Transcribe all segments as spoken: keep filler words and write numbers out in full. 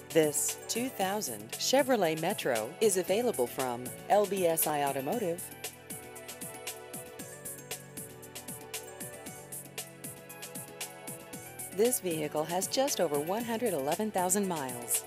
This two thousand Chevrolet Metro is available from L B S I Automotive. This vehicle has just over one hundred eleven thousand miles.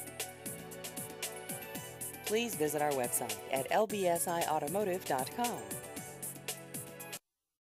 Please visit our website at L B S I automotive dot com.